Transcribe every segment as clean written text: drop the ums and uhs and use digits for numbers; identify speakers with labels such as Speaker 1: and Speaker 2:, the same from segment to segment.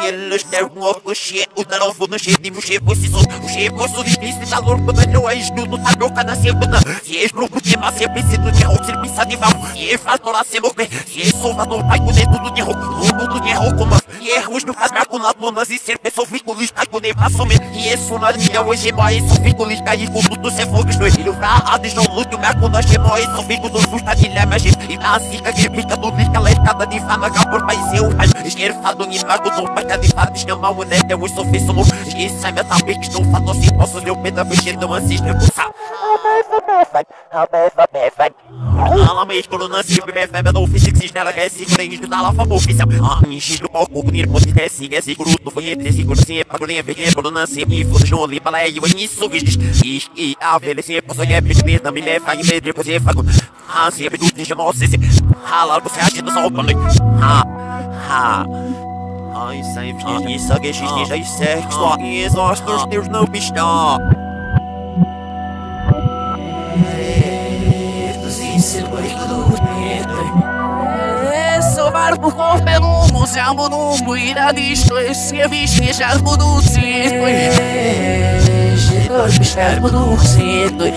Speaker 1: eles deram o cheiro, o tarovo no cheiro, o cheiro, o cheiro, o difícil, a lor, quando não é isto, no tarovo, cada semana. Se és grupo de massa, eu preciso de roupa, se precisa de vão. Se é faz toda semana, se é salvador, pai, com dedo do dinheiro, no dinheiro, como e é ruim, não faz mais com las monas e ser pessoa, fico lista, com nem passo mesmo. E é só na linha, hoje é mais, só fico lista, e com tudo, se for que estou filho, pra deixar o luto, mas quando nós chegamos, só fico do susto, de lema, e na cica, que fica do lixo, ela é cada de fama, por país, eu, esquerdo, fado, e mais, quando vai cada de fado, chama o neto, eu sou feio, sou esqueci, me tá bem, que estou fado, se posso, meu pé da mexer, não assiste, eu pulsar. Ela me escolou na cima, me febe no físico, se ela quer se correr, que tá lá, favor, oficial. Me enxerga o palco, bonito, muito esquece, é seguro, foi entre seguro, se é pra correr, vem, escolou na cima, e foda, João, ali, para aí, eu nisso, e a velha, se é pra sonhar, pedir, também me faz, e depois é fago. Sempre do deixa, nossa, se rala, você acha do sol, pra noite. Ai, sempre, isso aqui, já isso é, só que exausto, os teus não pistão. Sovar por corpo é no museu, no muira disto, esse é visto, já mudou o circo. Dois bichos mudou o circo.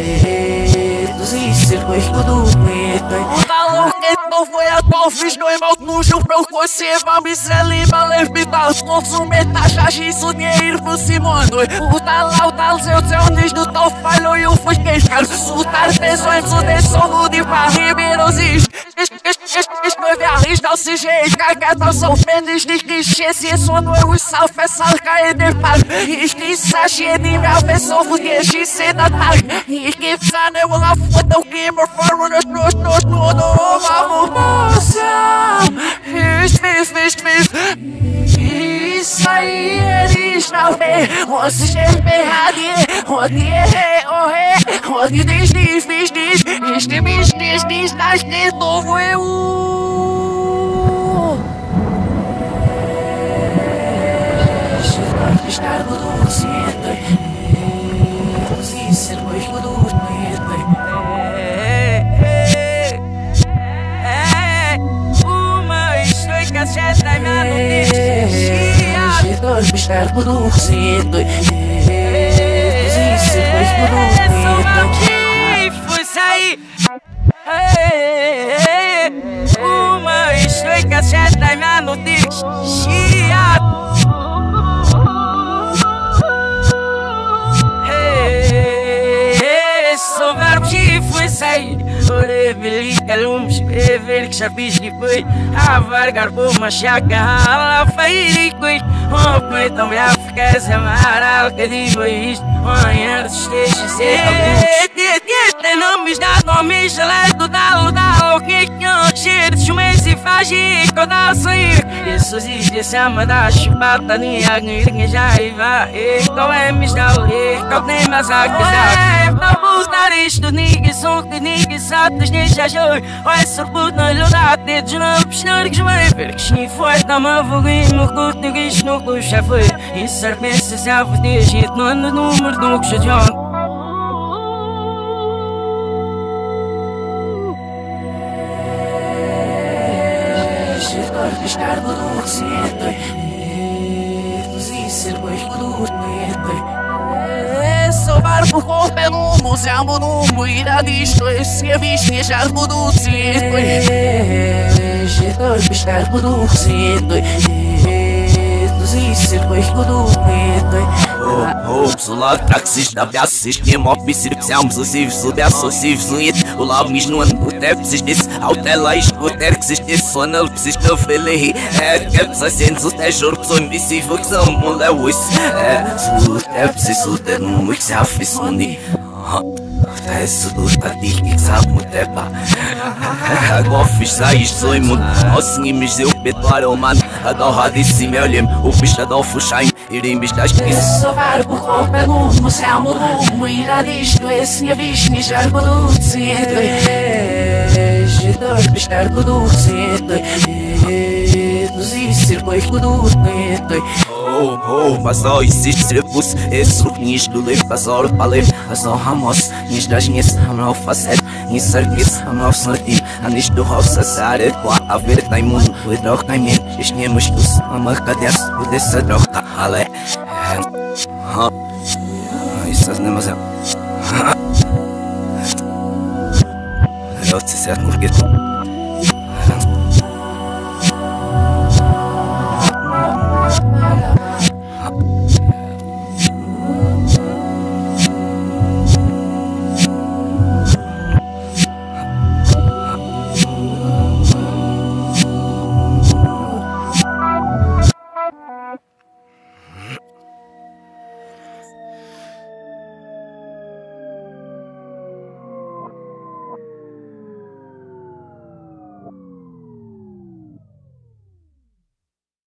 Speaker 1: O talão que não foi a tua fiz no irmão no chão pra eu conhecer, vamos ali, valeu, vital, consumir taxas, isso, dinheiro pro Simone. O tal, seu nicho do tal falhou e o fui queixar, soltar tesões, o dessono de barribeiros e escrever a lista, o sujeito, cagada, são fênis, de clichê, se isso não é o sal, faz sal, cair de par, esqueça, cheio de minha pessoa, vou deixar ser da tarde, esqueça, eu vou lá, foda o game, forma nos vamos moça, isso aí, eles não vê, você já ferrado, onde de novo eu. Estar do centro, ser mais do uma história que já tá na notícia. Dois bichos do centro, ser mais do foi sair. Uma história que já tá na notícia. Sou verbo que foi sair. Ore belica lumes, beber que chapis de boi. A vargar por uma chaca, a feira e coi. O peito me africas, amarelo que digo isto. Amanhã esteja cedo. Tem nomes da nome, geleto da o que não cheiro de mês e faz e quando a sair. Isso diz chama da chupata, nem a guinha já vai. Qual é mistal, qual tem mais a quiser. Vamos dar isto, ninguém são que ninguém sabe, nem já joga. Vai ser puto na luna, dedos não piscar que vai ver. Que nem foi, tá uma foguinho, no curto, ninguém no curto já foi. E serpência se a foder, gente, não anda no número do que já joga. Estar do centro, ser mais do sovar por corpo é no museu, no muira disto, esse é visto, já mudou o circo. Estar do centro, ser mais do
Speaker 2: Solar praxis da beasis, nemop circumstâncias possíveis, o beassocives, o labmis no ano, o tepsis desse, ao telais, o terxis desse, sonal, precis de felehi, que precisa ser o tejor, que são invisível, que são molewis, o tepsis, o termo, que se afis, Esse do tatik que sabe muito é pá. Agora fiz sair sou imundo. Assim mas eu petuaro mano. Agora disse meu leme. O bicho da fuxain. Irem bicho das que
Speaker 1: sovar por corpo é no museu no irá disto. Esse é bicho ni já mudou de cedo. Dois bicho do cedo. Dos circos do cedo.
Speaker 2: Pasal isi serpus esuk nish dulip pasal palip pasal hamas nish dajnis hamra faset nish sergis hamra snati anish do house sare kwa aver taimun widok taimin ishne mushtus ama kadas udessa dok ale ha isas nemazem Lotsi sert murgit